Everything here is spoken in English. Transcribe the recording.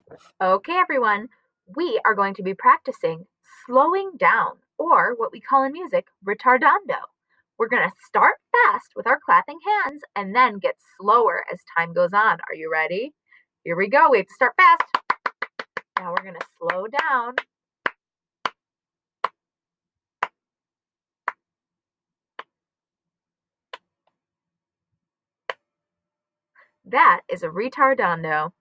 Okay, everyone, we are going to be practicing slowing down, or what we call in music, ritardando. We're going to start fast with our clapping hands and then get slower as time goes on. Are you ready? Here we go. We have to start fast. Now we're going to slow down. That is a ritardando.